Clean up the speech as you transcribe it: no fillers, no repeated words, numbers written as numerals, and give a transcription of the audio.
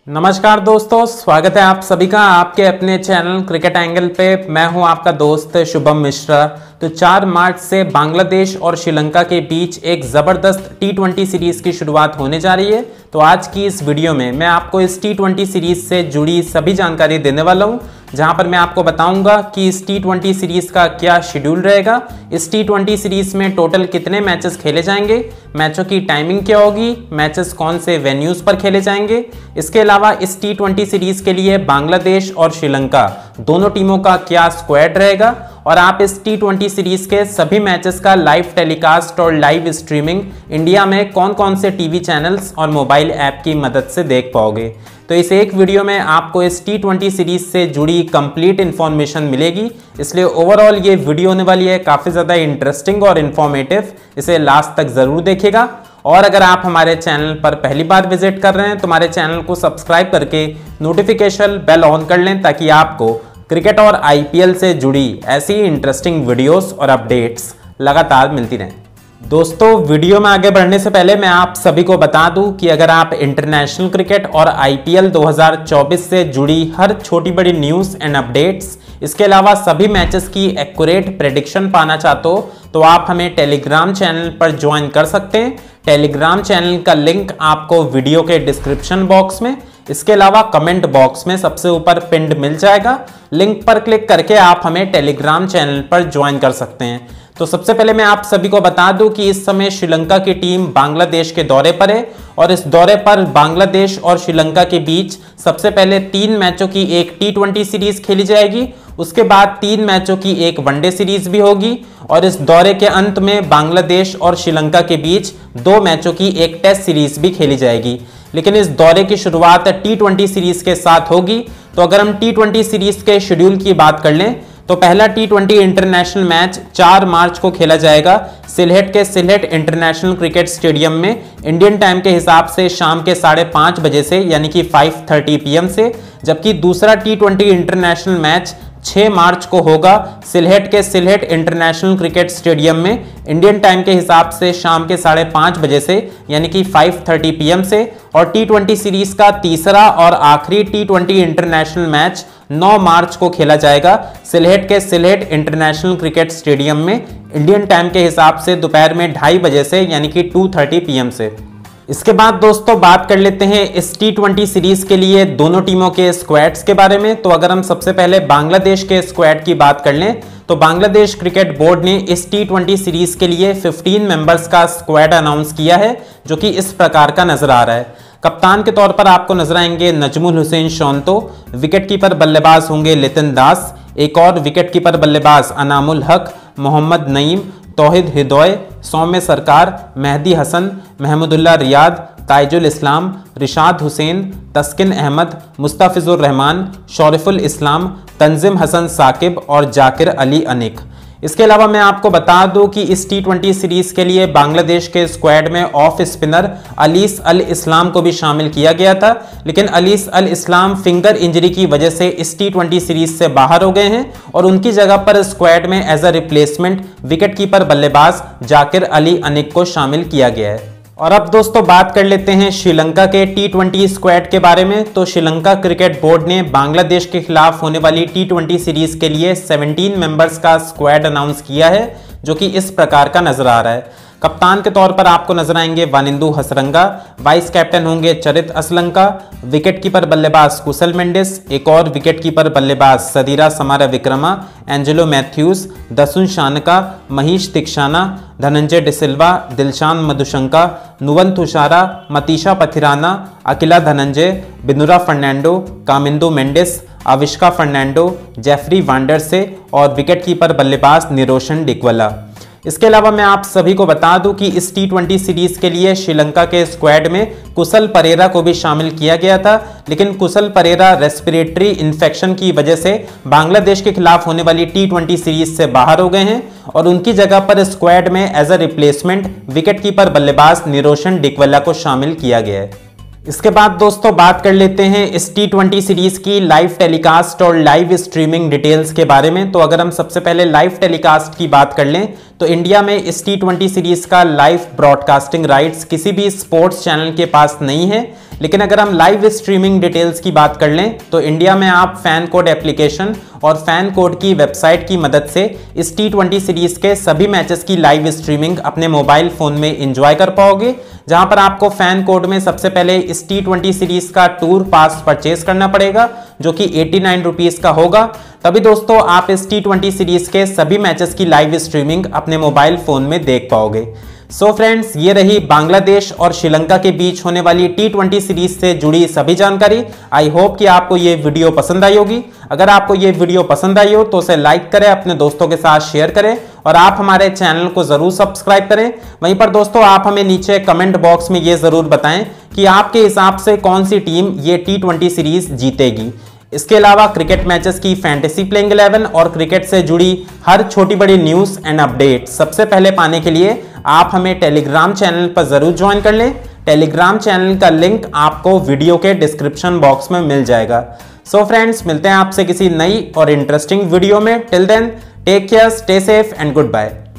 नमस्कार दोस्तों, स्वागत है आप सभी का आपके अपने चैनल क्रिकेट एंगल पे। मैं हूं आपका दोस्त शुभम मिश्रा। तो 4 मार्च से बांग्लादेश और श्रीलंका के बीच एक ज़बरदस्त टी20 सीरीज़ की शुरुआत होने जा रही है। तो आज की इस वीडियो में मैं आपको इस टी20 सीरीज़ से जुड़ी सभी जानकारी देने वाला हूं, जहां पर मैं आपको बताऊंगा कि इस टी20 सीरीज़ का क्या शेड्यूल रहेगा, इस टी20 सीरीज़ में टोटल कितने मैचेस खेले जाएंगे, मैचों की टाइमिंग क्या होगी, मैचेस कौन से वेन्यूज़ पर खेले जाएंगे। इसके अलावा इस टी20 सीरीज़ के लिए बांग्लादेश और श्रीलंका दोनों टीमों का क्या स्क्वाड रहेगा और आप इस टी20 सीरीज के सभी मैचेस का लाइव टेलीकास्ट और लाइव स्ट्रीमिंग इंडिया में कौन कौन से टीवी चैनल्स और मोबाइल ऐप की मदद से देख पाओगे। तो इस एक वीडियो में आपको इस टी20 सीरीज से जुड़ी कंप्लीट इन्फॉर्मेशन मिलेगी, इसलिए ओवरऑल ये वीडियो होने वाली है काफ़ी ज़्यादा इंटरेस्टिंग और इन्फॉर्मेटिव। इसे लास्ट तक ज़रूर देखिएगा। और अगर आप हमारे चैनल पर पहली बार विजिट कर रहे हैं तो हमारे चैनल को सब्सक्राइब करके नोटिफिकेशन बेल ऑन कर लें, ताकि आपको क्रिकेट और आईपीएल से जुड़ी ऐसी इंटरेस्टिंग वीडियोस और अपडेट्स लगातार मिलती रहें। दोस्तों, वीडियो में आगे बढ़ने से पहले मैं आप सभी को बता दूं कि अगर आप इंटरनेशनल क्रिकेट और आईपीएल 2024 से जुड़ी हर छोटी बड़ी न्यूज़ एंड अपडेट्स, इसके अलावा सभी मैचेस की एक्यूरेट प्रेडिक्शन पाना चाहते हो तो आप हमें टेलीग्राम चैनल पर ज्वाइन कर सकते हैं। टेलीग्राम चैनल का लिंक आपको वीडियो के डिस्क्रिप्शन बॉक्स में, इसके अलावा कमेंट बॉक्स में सबसे ऊपर पिंड मिल जाएगा। लिंक पर क्लिक करके आप हमें टेलीग्राम चैनल पर ज्वाइन कर सकते हैं। तो सबसे पहले मैं आप सभी को बता दूं कि इस समय श्रीलंका की टीम बांग्लादेश के दौरे पर है और इस दौरे पर बांग्लादेश और श्रीलंका के बीच सबसे पहले 3 मैचों की एक टी20 सीरीज खेली जाएगी, उसके बाद 3 मैचों की एक वनडे सीरीज भी होगी और इस दौरे के अंत में बांग्लादेश और श्रीलंका के बीच 2 मैचों की एक टेस्ट सीरीज भी खेली जाएगी। लेकिन इस दौरे की शुरुआत टी20 सीरीज के साथ होगी। तो अगर हम टी20 सीरीज के शेड्यूल की बात कर लें तो पहला टी20 इंटरनेशनल मैच 4 मार्च को खेला जाएगा सिलहेट के सिलहेट इंटरनेशनल क्रिकेट स्टेडियम में इंडियन टाइम के हिसाब से शाम के 5:30 बजे से, यानी कि 5:30 PM से। जबकि दूसरा टी20 इंटरनेशनल मैच 6 मार्च को होगा सिलहेट के सिलहेट इंटरनेशनल क्रिकेट स्टेडियम में इंडियन टाइम के हिसाब से शाम के 5:30 बजे से, यानी कि 5:30 PM से। और टी20 सीरीज का तीसरा और आखिरी टी20 इंटरनेशनल मैच 9 मार्च को खेला जाएगा सिलहेट के सिलहेट इंटरनेशनल क्रिकेट स्टेडियम में इंडियन टाइम के हिसाब से दोपहर में 2:30 बजे से, यानी कि 2:30 PM से। इसके बाद दोस्तों बात कर लेते हैं इस टी20 सीरीज के लिए दोनों टीमों के स्क्वाड्स के बारे में। तो अगर हम सबसे पहले बांग्लादेश के स्क्वाड की बात कर लें तो बांग्लादेश क्रिकेट बोर्ड ने इस टी20 सीरीज के लिए 15 मेंबर्स का स्क्वाड अनाउंस किया है, जो कि इस प्रकार का नजर आ रहा है। कप्तान के तौर पर आपको नजर आएंगे नजमुल हुसैन शोंतो, विकेटकीपर बल्लेबाज होंगे लितिन दास, एक और विकेटकीपर बल्लेबाज अनामुल हक, मोहम्मद नईम, तौहिद हिदोय, सौम्य सरकार, मेहदी हसन, महमूदुल्लाह रियाद, ताइजुल इस्लाम, रिशाद हुसैन, तस्किन अहमद, मुस्तफिजुर रहमान, शौरिफुल इस्लाम, तंजिम हसन साकिब और जाकिर अली अनिक। इसके अलावा मैं आपको बता दूं कि इस टी20 सीरीज के लिए बांग्लादेश के स्क्वाड में ऑफ स्पिनर अलीस अल इस्लाम को भी शामिल किया गया था, लेकिन अलीस अल इस्लाम फिंगर इंजरी की वजह से इस टी20 सीरीज से बाहर हो गए हैं और उनकी जगह पर स्क्वाड में एज अ रिप्लेसमेंट विकेटकीपर बल्लेबाज जाकिर अली अनिक को शामिल किया गया है। और अब दोस्तों बात कर लेते हैं श्रीलंका के टी20 स्क्वाड के बारे में। तो श्रीलंका क्रिकेट बोर्ड ने बांग्लादेश के खिलाफ होने वाली टी20 सीरीज के लिए 17 मेंबर्स का स्क्वाड अनाउंस किया है, जो कि इस प्रकार का नजर आ रहा है। कप्तान के तौर पर आपको नजर आएंगे वानिंदु हसरंगा, वाइस कैप्टन होंगे चरित असलंका, विकेटकीपर बल्लेबाज कुशल मेंडिस, एक और विकेटकीपर बल्लेबाज सदीरा समारा विक्रमा, एंजेलो मैथ्यूज, दसुन शानका, महीश तिक्षाना, धनंजय डिसिल्वा, दिलशान मधुशंका, नुवन तुषारा, मतीशा पथिराना, अकिला धनंजय, बिनुरा फर्नांडो, कामिंदो मेंडिस, आविष्का फर्नांडो, जेफरी वांडरसे और विकेटकीपर बल्लेबाज निरोशन डिक्वला। इसके अलावा मैं आप सभी को बता दूं कि इस टी20 सीरीज के लिए श्रीलंका के स्क्वाड में कुशल परेरा को भी शामिल किया गया था, लेकिन कुशल परेरा रेस्पिरेटरी इन्फेक्शन की वजह से बांग्लादेश के खिलाफ होने वाली टी20 सीरीज से बाहर हो गए हैं और उनकी जगह पर स्क्वाड में एज अ रिप्लेसमेंट विकेटकीपर बल्लेबाज निरोशन डिक्वला को शामिल किया गया है। इसके बाद दोस्तों बात कर लेते हैं इस T20 सीरीज की लाइव टेलीकास्ट और लाइव स्ट्रीमिंग डिटेल्स के बारे में। तो अगर हम सबसे पहले लाइव टेलीकास्ट की बात कर लें तो इंडिया में इस T20 सीरीज का लाइव ब्रॉडकास्टिंग राइट्स किसी भी स्पोर्ट्स चैनल के पास नहीं है। लेकिन अगर हम लाइव स्ट्रीमिंग डिटेल्स की बात कर लें तो इंडिया में आप फैन कोड एप्लीकेशन और फैन कोड की वेबसाइट की मदद से इस T20 सीरीज के सभी मैचेस की लाइव स्ट्रीमिंग अपने मोबाइल फोन में एंजॉय कर पाओगे, जहां पर आपको फैन कोड में सबसे पहले इस T20 सीरीज का टूर पास परचेज करना पड़ेगा जो कि 89 रुपीज का होगा। तभी दोस्तों आप इस T20 सीरीज के सभी मैचेस की लाइव स्ट्रीमिंग अपने मोबाइल फोन में देख पाओगे। सो फ्रेंड्स, ये रही बांग्लादेश और श्रीलंका के बीच होने वाली T20 सीरीज से जुड़ी सभी जानकारी। आई होप कि आपको ये वीडियो पसंद आई होगी। अगर आपको ये वीडियो पसंद आई हो तो उसे लाइक करें, अपने दोस्तों के साथ शेयर करें और आप हमारे चैनल को जरूर सब्सक्राइब करें। वहीं पर दोस्तों आप हमें नीचे कमेंट बॉक्स में ये जरूर बताएं कि आपके हिसाब से कौन सी टीम ये T20 सीरीज जीतेगी। इसके अलावा क्रिकेट मैचेस की फैंटेसी प्लेइंग 11 और क्रिकेट से जुड़ी हर छोटी बड़ी न्यूज एंड अपडेट सबसे पहले पाने के लिए आप हमें टेलीग्राम चैनल पर जरूर ज्वाइन कर लें। टेलीग्राम चैनल का लिंक आपको वीडियो के डिस्क्रिप्शन बॉक्स में मिल जाएगा। सो फ्रेंड्स, मिलते हैं आपसे किसी नई और इंटरेस्टिंग वीडियो में। Till then take care, stay safe and good bye.